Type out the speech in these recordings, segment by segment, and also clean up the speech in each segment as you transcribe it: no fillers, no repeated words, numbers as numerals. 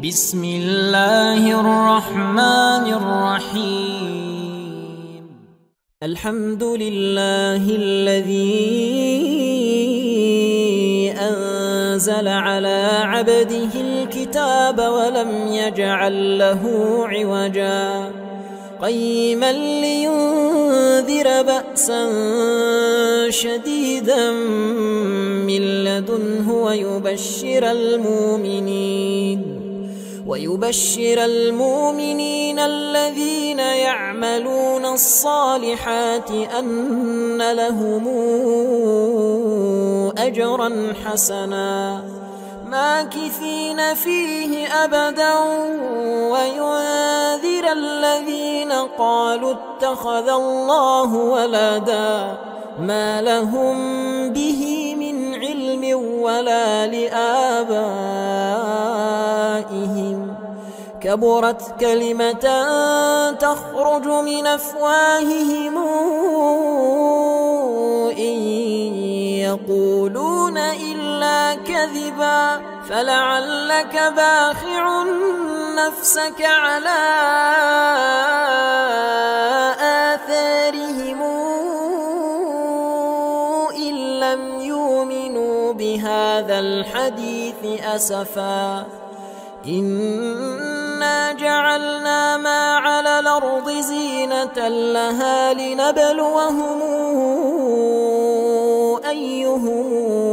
بسم الله الرحمن الرحيم. الحمد لله الذي أنزل على عبده الكتاب ولم يجعل له عوجا قيما لينذر بأسا شديدا من لدنه ويبشر المؤمنين الذين يعملون الصالحات أن لهم أجرا حسنا ماكثين فيه أبدا وينذر الذين قالوا اتخذ الله ولدا ما لهم به من علم ولا لآبائهم كبرت كلمة تخرج من أفواههم إن يقولون إلا كذبا فلعلك باخع نفسك على آثارهم إن لم يؤمنوا بهذا الحديث أسفا إنا جعلنا ما على الأرض زينة لها لنبلوهم أيهم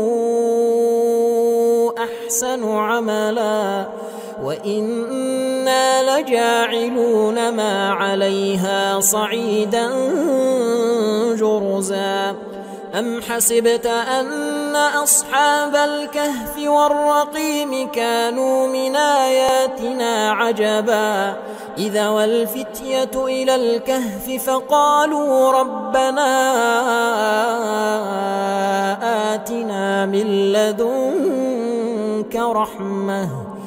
أحسن عملا وإنا لجاعلون ما عليها صعيدا جرزا أم حسبت أن أصحاب الكهف والرقيم كانوا من آياتنا عجبا إذا والفتية إلى الكهف فقالوا ربنا آتنا من لدنك رحمة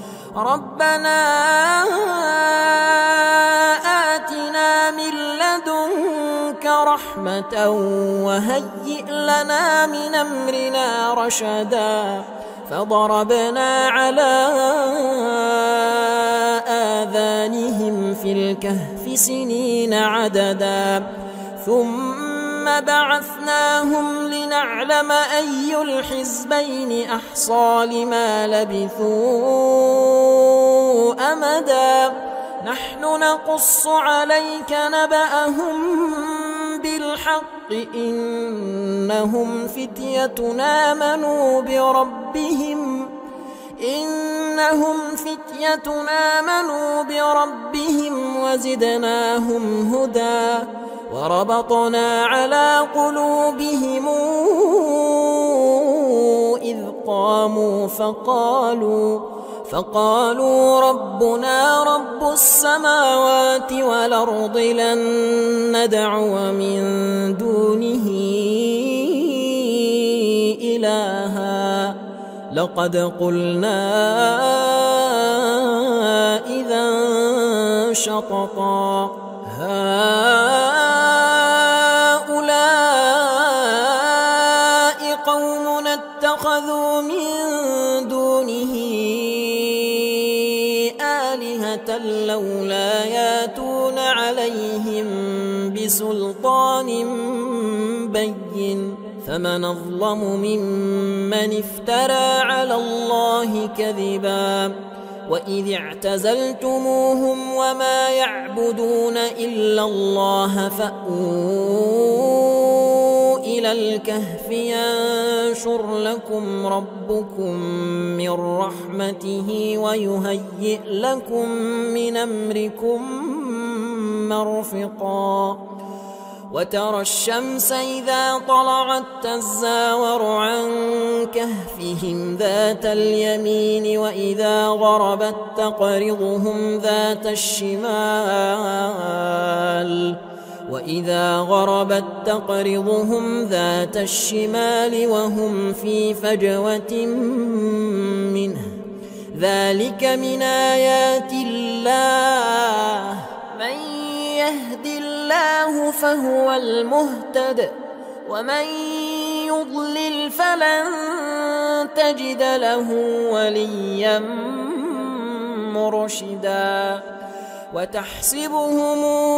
وهيئ لنا من أمرنا رشدا فضربنا على آذانهم في الكهف سنين عددا ثم بعثناهم لنعلم أي الحزبين أحصى لما لبثوا أمدا نحن نقص عليك نبأهم بالحق إنهم فتية آمنوا بربهم وزدناهم هدى وربطنا على قلوبهم إذ قاموا فقالوا ربنا رب السماوات والأرض لن ندعو من دونه إلها لقد قلنا إذا شططا هؤلاء قوم اتخذوا من دونه آلهة لولا ياتون عليهم بسلطان بين فمن أظلم ممن افترى على الله كذبا وإذ اعتزلتموهم وما يعبدون إلا الله فأووا إلى الكهف ينشر لكم ربكم من رحمته ويهيئ لكم من أمركم مرفقا وترى الشمس إذا طلعت تزاور عن كهفهم ذات اليمين وإذا غربت تقرضهم ذات الشمال وهم في فجوة منه ذلك من آيات الله من يهد الله فهو المهتد ومن يضلل فلن تجد له وليا مرشدا وتحسبهم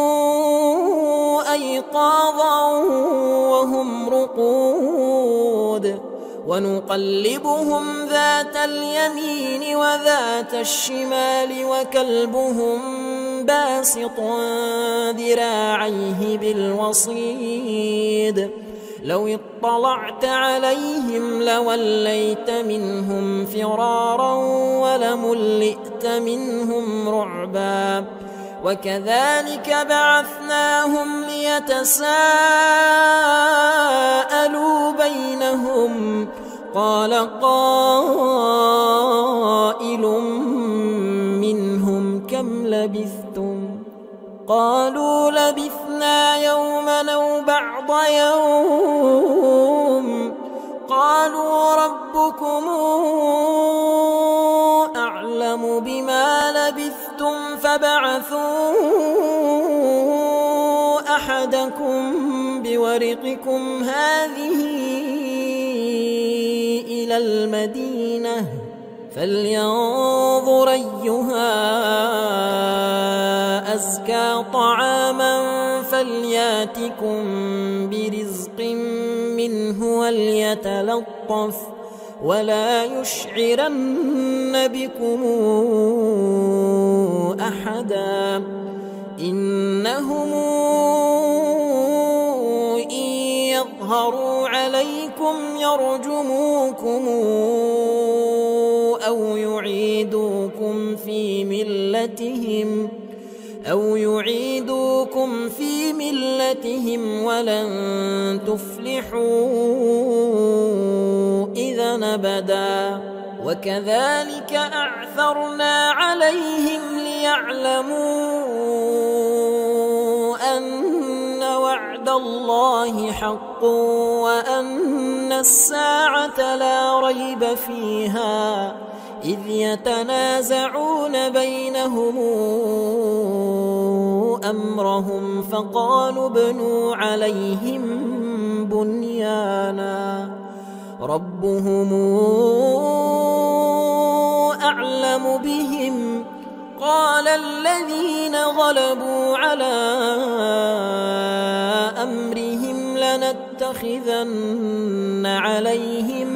أيقاظا وهم رقود ونقلبهم ذات اليمين وذات الشمال وكلبهم باسط ذراعيه بالوصيد لو اطلعت عليهم لوليت منهم فرارا ولملئت منهم رعبا وكذلك بعثناهم ليتساءلوا بينهم قال قائل منهم كم لبثتم قالوا لبثنا يوما أو بعض يوم قالوا ربكم أعلم بما لبثتم فابعثوا أحدكم بورقكم هذه إلى المدينة فلينظر أيها أزكى طعاما فلياتكم برزق منه وليتلطف ولا يشعرن بكم أحدا إنهم إن يظهروا عليكم يرجموكم أو يعيدوكم في ملتهم ولن تفلحوا إذا أبدا وكذلك أعثرنا عليهم ليعلموا أن وعد الله حق وأن الساعة لا ريب فيها إذ يتنازعون بينهم أمرهم فقالوا ابنوا عليهم بنيانا ربهم أعلم بهم قال الذين غلبوا على أمرهم لنتخذن عليهم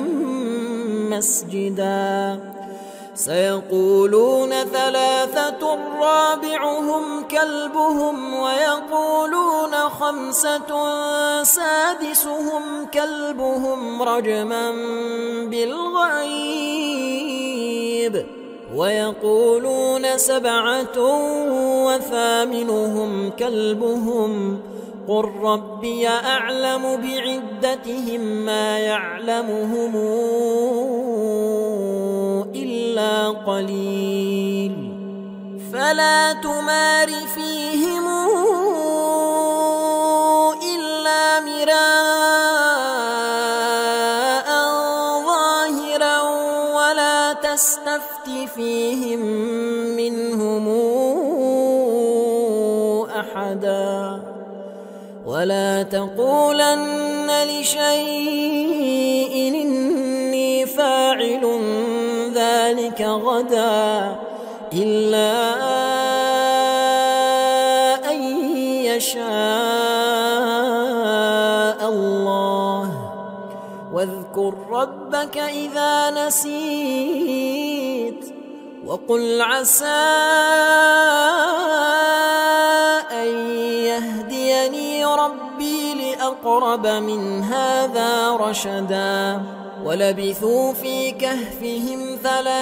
مسجدا سيقولون ثلاثة رابعهم كلبهم ويقولون خمسة سادسهم كلبهم رجما بالغيب ويقولون سبعة وثامنهم كلبهم قل ربي أعلم بعدتهم ما يعلمهم إلا قليل فلا تمار فيهم إلا مراء ظاهرا ولا تستفت فيهم منهم أحدا ولا تقولن لشيء إني فاعل ذلك غدا إلا أن يشاء الله واذكر ربك إذا نسيت وقل عسى أن يهديني ربي لأقرب من هذا رشدا ولبثوا في كهفهم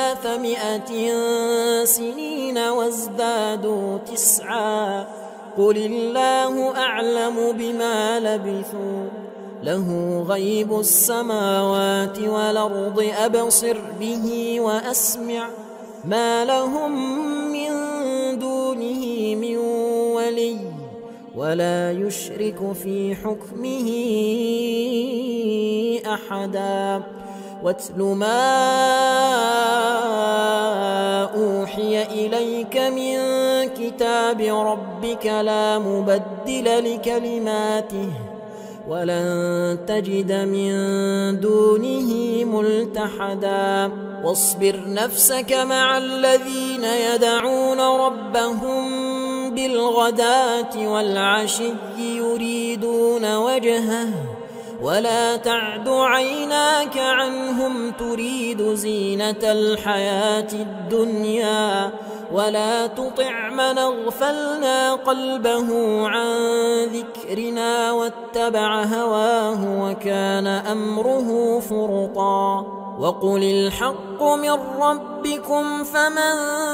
300 سنين وازدادوا 9 قل الله أعلم بما لبثوا له غيب السماوات والأرض أبصر به وأسمع ما لهم من دونه من ولي ولا يشرك في حكمه أحدا واتل ما أوحي إليك من كتاب ربك لا مبدل لكلماته ولن تجد من دونه ملتحدا واصبر نفسك مع الذين يدعون ربهم بالغداة والعشي يريدون وجهه ولا تعد عيناك عنهم تريد زينة الحياة الدنيا ولا تطع من اغفلنا قلبه عن ذكرنا واتبع هواه وكان أمره فرطا وقل الحق من ربكم فمن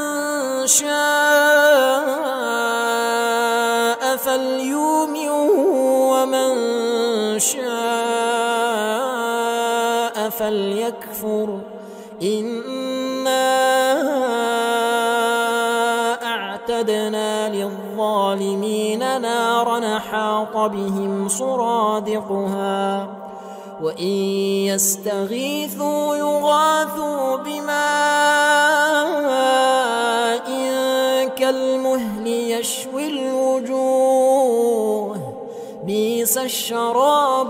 شاء فليؤمن ومن شاء فليكفر إنا أعتدنا للظالمين نارا حاط بهم سرادقها وإن يستغيثوا يغاثوا بماء كالمهل يشوي الوجوه بئس الشراب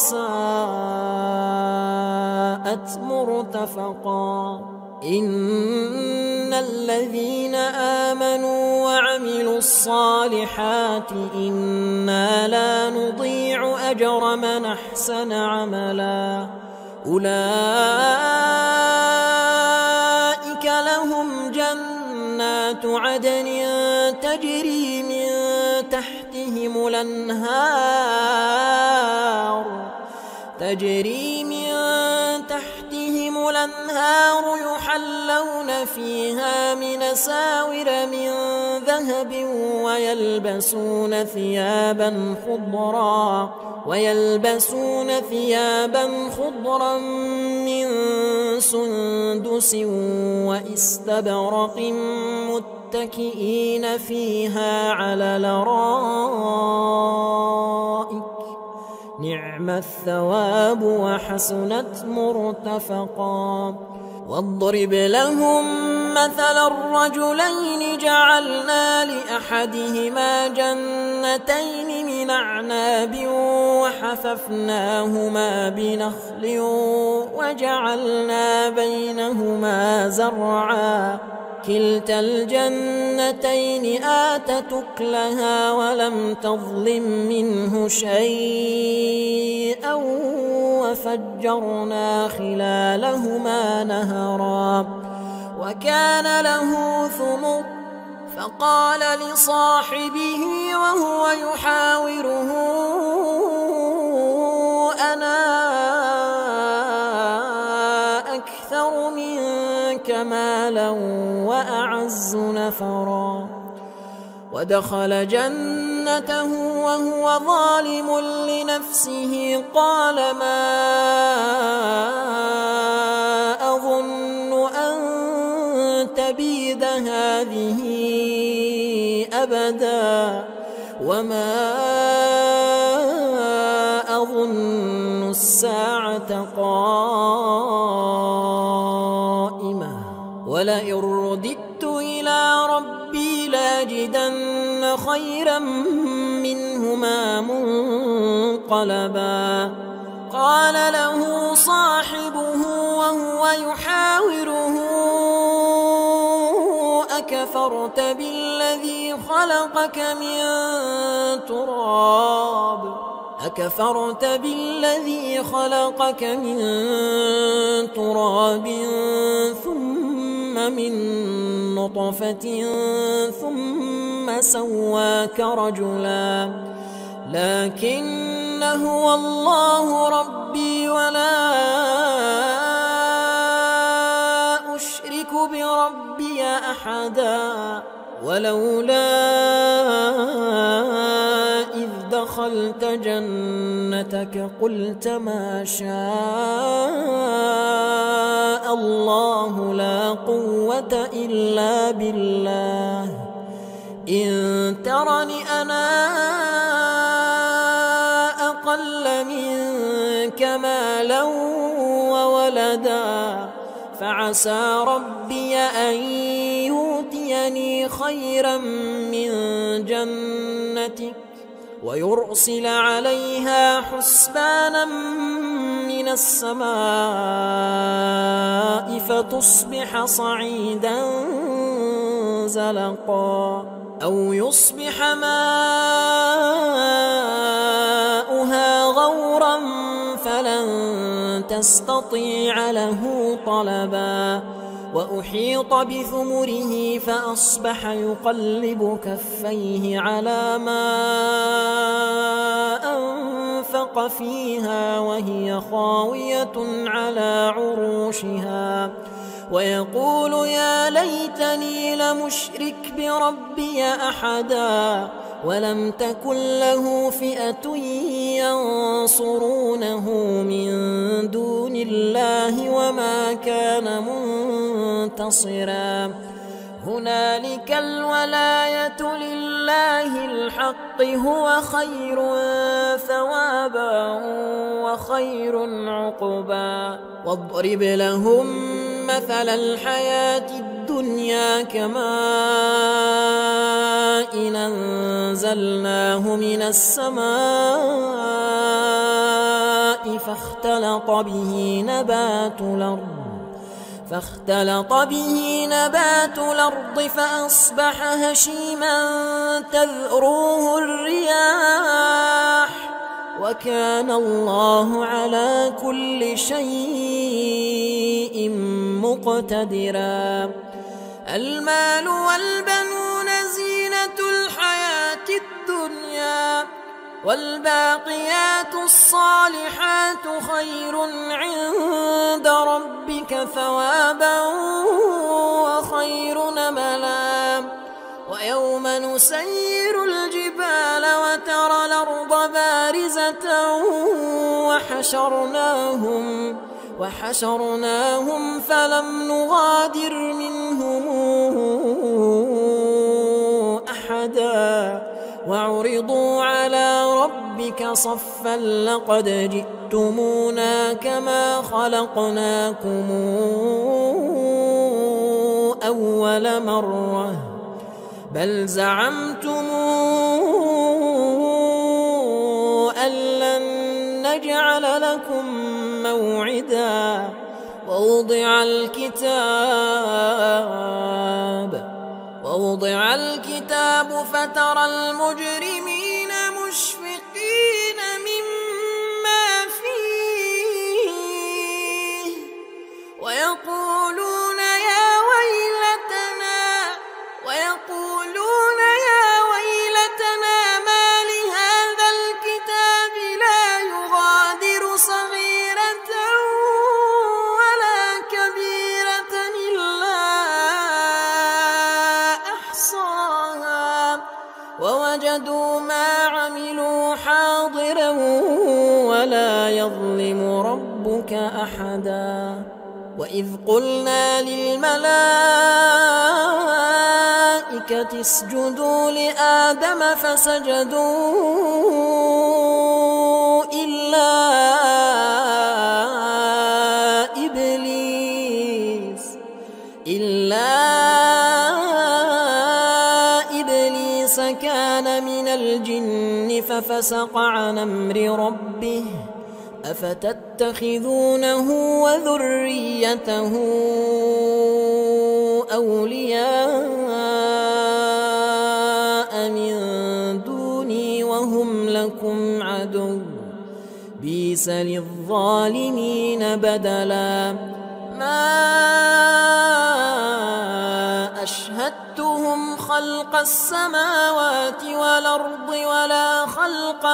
وساءت مرتفقا إن الذين آمنوا وعملوا الصالحات إنا لا نضيع أجر من أحسن عملا أولئك لهم جنات عدن تجري من تحتهم الأنهار يحلون فيها من أساور من ذهب ويلبسون ثيابا خضرا من سندس وإستبرق متكئين فيها على الأرائك نعم الثواب وحسنت مرتفقا واضرب لهم مثل الرجلين جعلنا لأحدهما جنتين من أعناب وحففناهما بنخل وجعلنا بينهما زرعا كلتا الجنتين آتت أكلها ولم تظلم منه شيئا وفجرنا خلالهما نهرا وكان له ثمر فقال لصاحبه وهو يحاوره أنا أكثر منك مالا وأعز نفرا ودخل جنته وهو ظالم لنفسه قال ما أظن أن تبيد هذه أبدا وما أظن الساعة قائمة ولئن رددت إلى ربي لاجدن خيرا منهما منقلبا قال له صاحبه وهو يحاوره أكفرت بالذي خلقك من تراب ثم من نطفة ثم سواك رجلا لكن هو الله ربي ولا أشرك بربي أحدا ولولا إذ دخلت جنتك قلت ما شاء الله لا قوة إلا بالله إن ترني أنا أقل منك مالا وولدا فعسى ربي أن يؤتيني خيرا من جنتك ويرسل عليها حسبانا من السماء فتصبح صعيدا زلقا أو يصبح ماؤها غورا فلن تستطيع له طلبا وأحيط بثمره فأصبح يقلب كفيه على ما أنفق فيها وهي خاوية على عروشها ويقول يا ليتني لمشرك بربي أحدا ولم تكن له فئة ينصرونه من دون الله وما كان منتصرا هنالك الولاية لله الحق هو خير ثوابا وخير عقبا واضرب لهم مثل الحياة الدنيا كماء أنزلناه من السماء فاختلط به نبات الأرض فأصبح هشيما تذروه الرياح وكان الله على كل شيء مقتدرا المال والبنون زينة الحياة الدنيا والباقيات الصالحات خير عند ربك ثوابا وخير نملا ويوم نسير الجبال وترى الأرض بارزة وحشرناهم فلم نغادر منهم أحدا وعرضوا على ربك صفا لقد جئتمونا كما خلقناكم أول مرة بل زعمتم أن لن نجعل لكم موعدا ووضع الكتاب فترى المجرمين مشفقين مما فيه ويقولون يا ويلتنا ما لهذا الكتاب لا يغادر صغيرة ولا كبيرة إلا أحصاها ووجدوا ما عملوا حاضرا ولا يظلم ربك أحدا وإذ قلنا للملائكة اسجدوا لآدم فسجدوا إلا إبليس كان من الجن ففسق عن أمر ربه أفتتخذونه وذريته أولياء من دوني وهم لكم عدو بئس للظالمين بدلا ما أشهدتهم خلق السماوات والأرض ولا خلق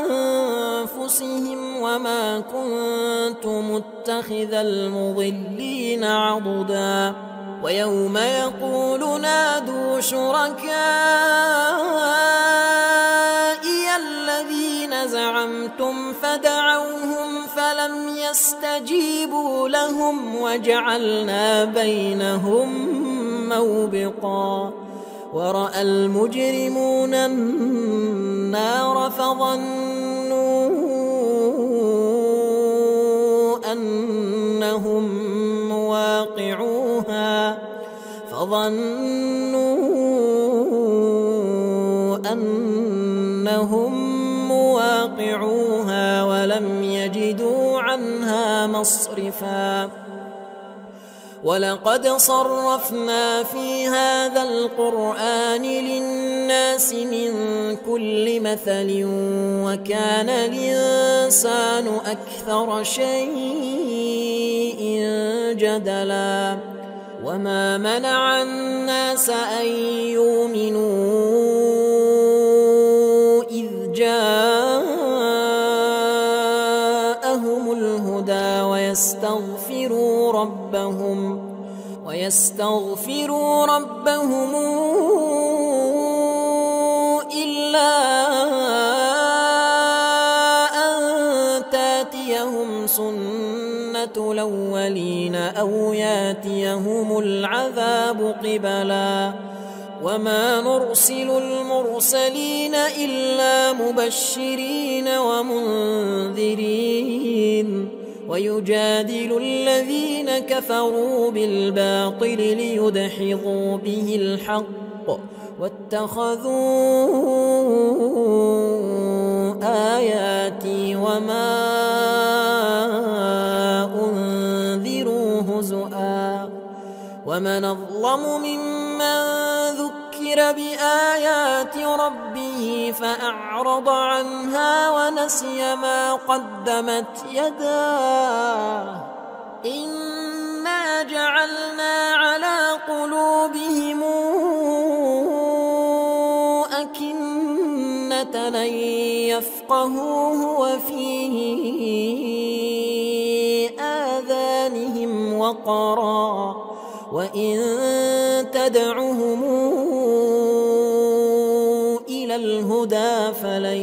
أنفسهم وما كنت متخذ المضلين عضدا ويوم يقول نادوا شركائي الذين زعمتم فدعوهم فلم يستجيبوا لهم وجعلنا بينهم موبقا ورأى المجرمون النار فظنوا أنهم فرجعوها ولم يجدوا عنها مصرفا ولقد صرفنا في هذا القرآن للناس من كل مثل وكان الإنسان أكثر شيء جدلا وما منع الناس أن يؤمنوا إذ جاءهم الهدى ويستغفروا ربهم إلا أن تاتيهم سنة الأولين أو ياتيهم العذاب قبلا وما نرسل المرسلين إلا مبشرين ومنذرين ويجادل الذين كفروا بالباطل ليدحضوا به الحق واتخذوا آياتي وما أنذروا هزؤا ومن أظلم ممن ذكر بآيات ربه فأعرض عنها ونسي ما قدمت يداه إنا جعلنا على قلوبهم أكنة أن يفقهوه وفي آذانهم وقرا وإن تدعهم إلى الهدى فلن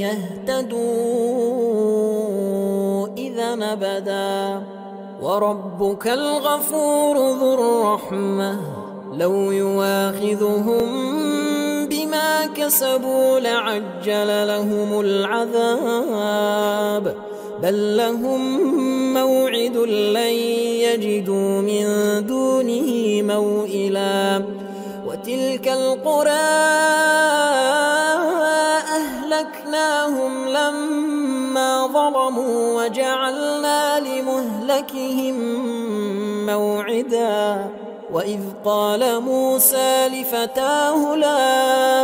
يهتدوا إذا أبدا وربك الغفور ذو الرحمة لو يواخذهم بما كسبوا لعجل لهم العذاب بل لهم موعد لن يجدوا من دونه موئلا وتلك القرى أهلكناهم لما ظلموا وجعلنا لمهلكهم موعدا وإذ قال موسى لفتاه لا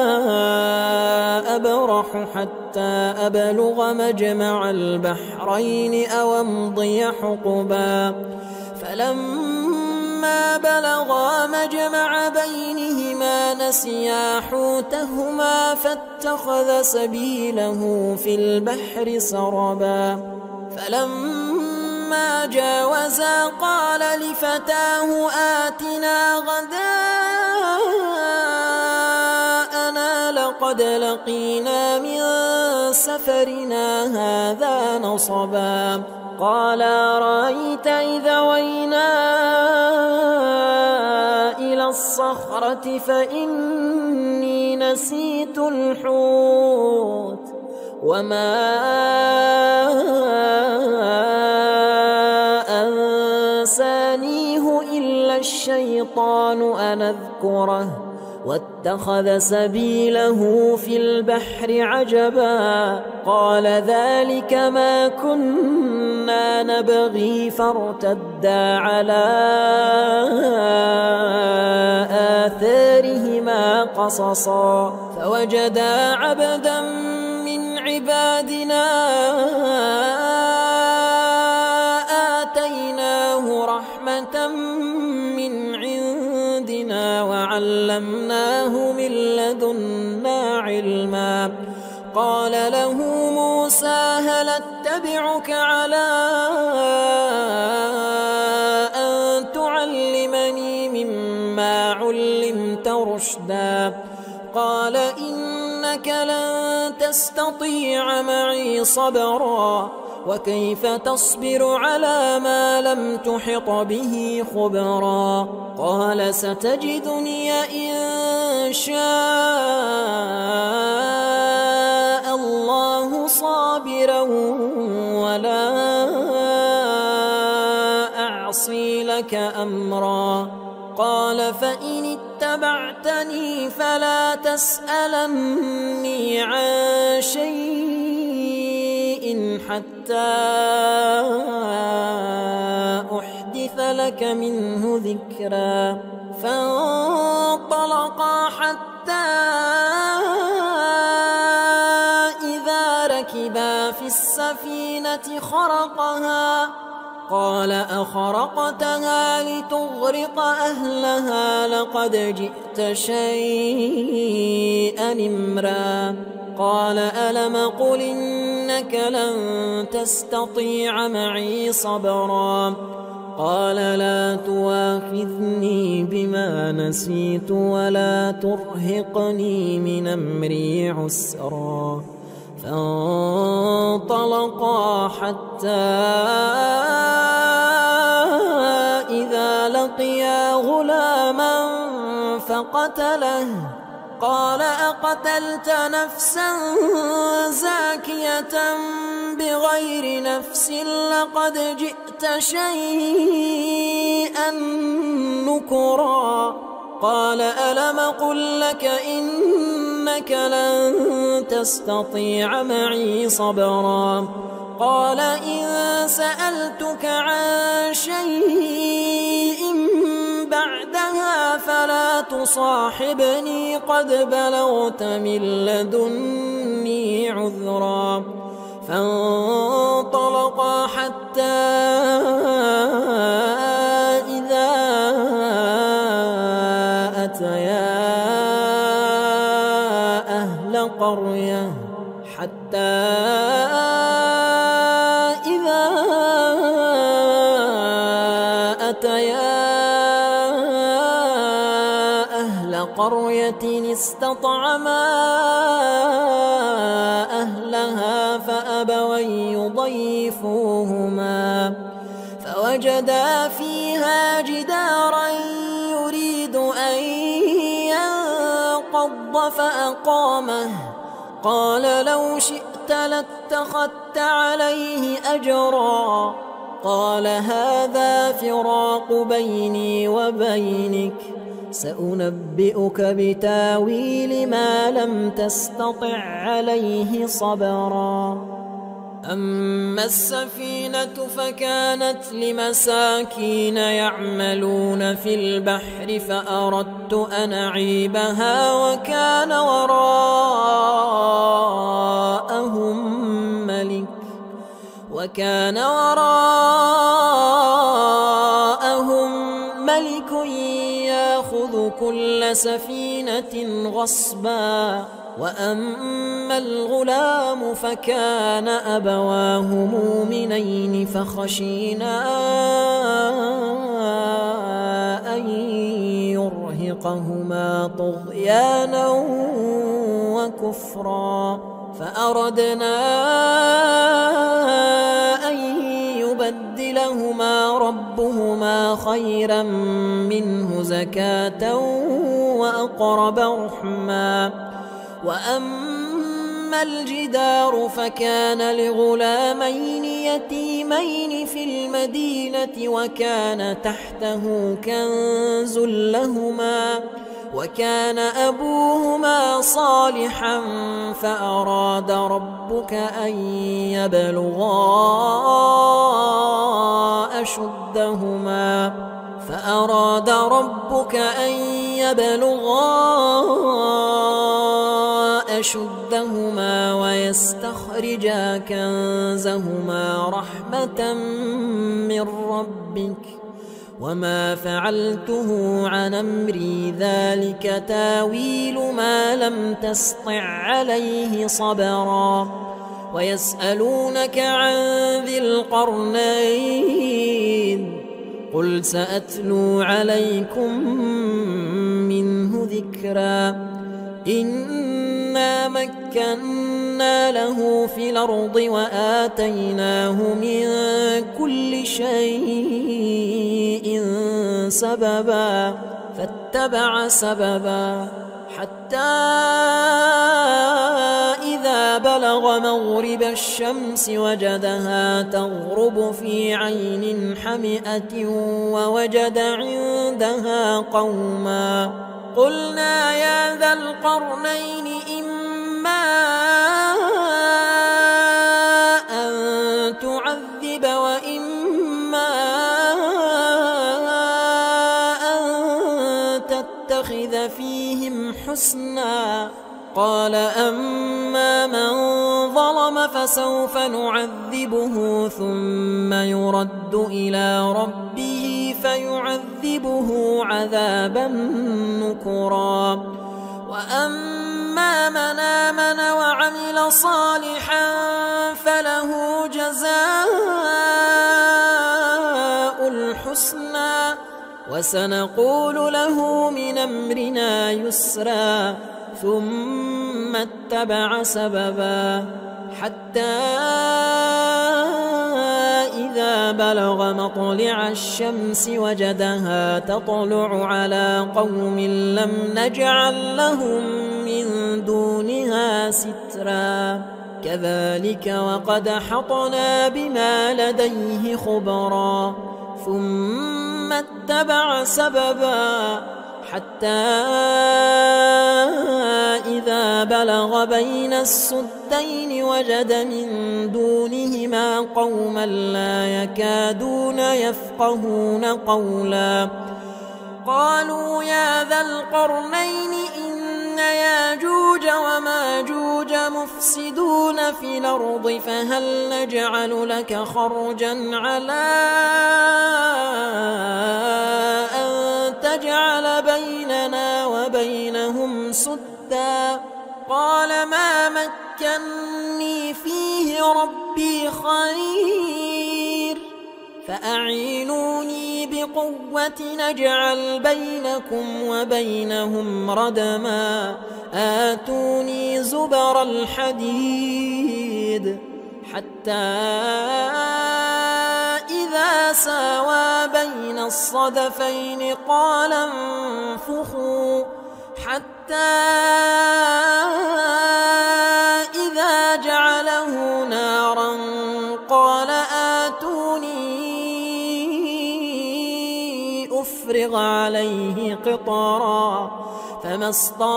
أبرح حتى أبلغ مجمع البحرين أو أمضي حقبا فلما بلغا مجمع بينهما نسيا حوتهما فاتخذ سبيله في البحر سربا فلما جاوزا قال لفتاه آتنا غداءنا لقد لقينا من سفرنا هذا نصبا قال أرأيت إذا وينا إلى الصخرة فإني نسيت الحوت وما أنسانيه إلا الشيطان أن أذكره واتخذ سبيله في البحر عجبا قال ذلك ما كنا نبغي فارتدا على آثارهما قصصا فوجدا عبدا من عبادنا آتيناه رحمة من عندنا وعلمناه من لدنا علما قال له موسى هل اتبعك على أن تعلمني مما علمت رشدا قال إنك لن تستطيع معي صبرا وكيف تصبر على ما لم تحط به خبرا قال ستجدني إن شاء الله صابرا ولا أعصي لك أمرا قال فإن اتبعتني فلا تسألني عن شيء حتى أحدث لك منه ذكرا فانطلقا حتى إذا ركبا في السفينة خرقها قال أخرقتها لتغرق أهلها لقد جئت شيئا إمرا قال ألم قل إنك لن تستطيع معي صبرا قال لا تواخذني بما نسيت ولا ترهقني من أمري عسرا فانطلقا حتى إذا لقيا غلاما فقتله قال أقتلت نفسا زاكية بغير نفس لقد جئت شيئا نكرا قال ألم قل لك إنك لن تستطيع معي صبرا قال إن سألتك عن شيء بعدها فلا تصاحبني قد بلغت من لدني عذرا فانطلقا حتى إذا أتيا أهل قرية قرية استطعما أهلها فأبوا يضيفوهما فوجدا فيها جدارا يريد أن ينقض فأقامه قال لو شئت لاتخذت عليه أجرا قال هذا فراق بيني وبينك سأنبئك بتاويل ما لم تستطع عليه صبرا أما السفينة فكانت لمساكين يعملون في البحر فأردت أن أعيبها وكان وراءهم ملك يأخذ كل سفينة غصبا وأما الغلام فكان أبواه مؤمنين فخشينا أن يرهقهما طغيانا وكفرا فأردنا أن يبدلهما ربهما خيرا منه زكاة وأقرب رحما وأما الجدار فكان لغلامين يتيمين في المدينة وكان تحته كنز لهما وكان أبوهما صالحا فأراد ربك أن يبلغا أشدهما ويستخرجا كنزهما رحمة من ربك وما فعلته عن أمري ذلك تاويل ما لم تسطع عليه صبرا ويسألونك عن ذي القرنين قل سأتلو عليكم منه ذكرا إنا مكنا له في الأرض وآتيناه من كل شيء سببا فاتبع سببا حتى إذا بلغ مغرب الشمس وجدها تغرب في عين حمئة ووجد عندها قوما قلنا يا ذا القرنين إما أن الحسنى. قال أما من ظلم فسوف نعذبه ثم يرد إلى ربه فيعذبه عذابا نكرا. وأما من آمن وعمل صالحا فله جزاء الحسنى وسنقول له من أمرنا يسرا. ثم اتبع سببا حتى إذا بلغ مطلع الشمس وجدها تطلع على قوم لم نجعل لهم من دونها سترا. كذلك وقد حطنا بما لديه خبرا. ثم اتبع سببا حتى إذا بلغ بين السدين وجد من دونهما قوما لا يكادون يفقهون قولا. قالوا يا ذا القرنين إن ياجوج وماجوج مفسدون في الأرض فهل نجعل لك خرجا على أن تجعل بيننا وبينهم سدا. قال ما مكني فيه ربي خير فأعينوني بقوة نجعل بينكم وبينهم ردما. آتوني زبر الحديد حتى إذا ساوى بين الصدفين قال انفخوا حتى إذا جعله نارا قال آتوني أفرغ عليه قطرا. فما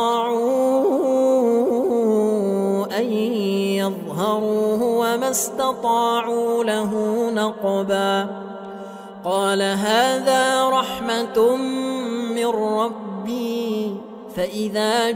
استطاعوا أن يظهروه وما استطاعوا له نقبا. قال هذا رحمة من ربي فإذا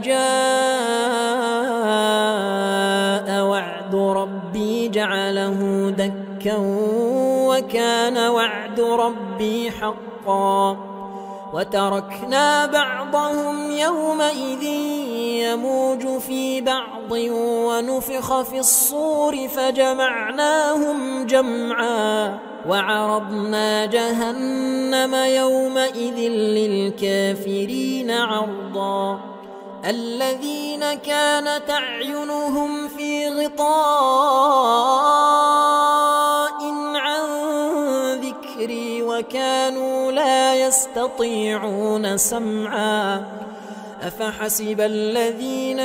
جاء وعد ربي جعله دكا وكان وعد ربي حقا. وتركنا بعضهم يومئذ يموج في بعض ونفخ في الصور فجمعناهم جمعا. وعرضنا جهنم يومئذ للكافرين عرضا. الذين كانت أعينهم في غطاء عن ذكري وكانوا لا يستطيعون سمعا. أفحسب الذين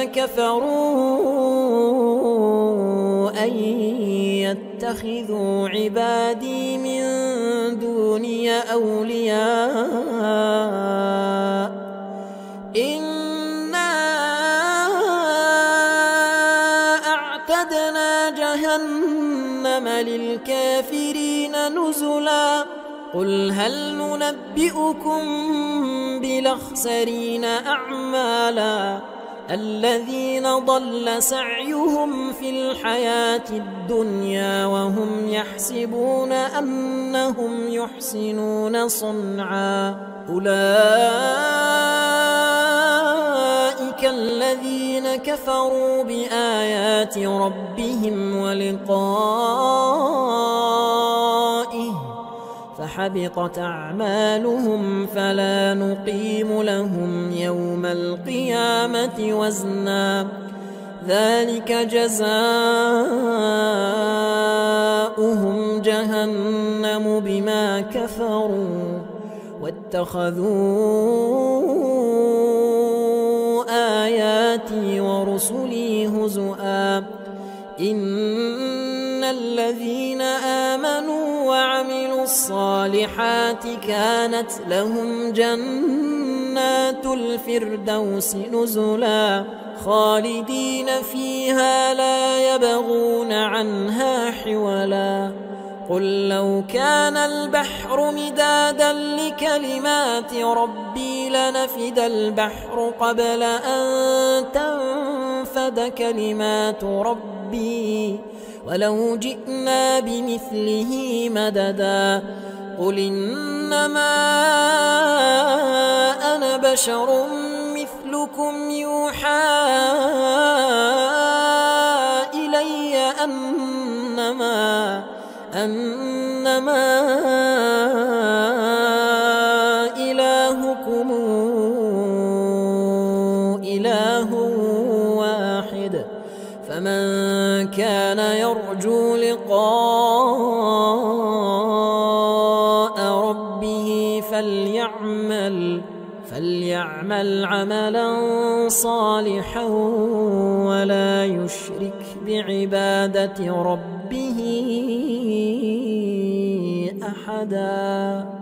كفروا أن يتخذوا عبادي من دوني أولياء إنا أعتدنا جهنم للكافرين نزلا. قل هل ننبئكم بالأخسرين أعمالا الذين ضل سعيهم في الحياة الدنيا وهم يحسبون أنهم يحسنون صنعا. أولئك الذين كفروا بآيات ربهم ولقائه فحبطت أعمالهم فلا نقيم لهم يوم القيامة وزنا. ذلك جزاؤهم جهنم بما كفروا واتخذوا آياتي ورسلي هزؤا. إن الذين آمنوا وعملوا الصالحات كانت لهم جنات الفردوس نزلا خالدين فيها لا يبغون عنها حولا. قل لو كان البحر مدادا لكلمات ربي لنفد البحر قبل أن تنفد كلمات ربي ولو جئنا بمثله مددا قل إنما أنا بشر مثلكم يوحى إلي أنما إلهكم إله واحد فمن كان يرجو لقاء ربه فليعمل عملا صالحا ولا يشرك بعبادة ربه أحدا.